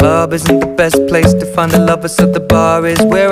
club isn't the best place to find a lover, so the bar is where